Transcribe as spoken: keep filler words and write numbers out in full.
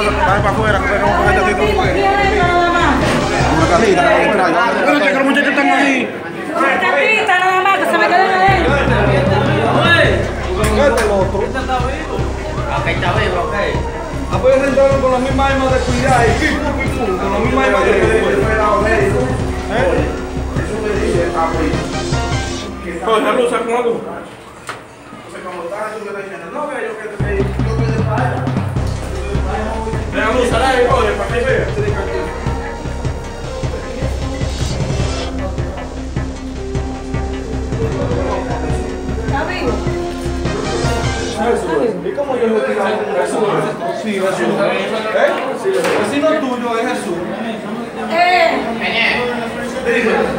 para afuera, que vamos a coger aquí todo. Una cajita, espérate que los muchachos están ahí. Una cajita nada más, que se me queden adentro. Este es el otro. Ok, está vivo, ok. Ah, pues entraron con las mismas armas de cuidar y pipu, pipu, con las mismas armas de cuidar. ¿Eh? Eso me dice, coge luz, saca una luz. Entonces cuando estás tú me estás diciendo, no, que yo que te yo que te vaya. Deja luz, sal ahí, oye, para que vea. ¿Está vivo? ¿Y cómo yo lo tiraba? Jesús. Sí, Jesús. ¿Eh? Sí, el vecino tuyo es Jesús. Eh. Dime.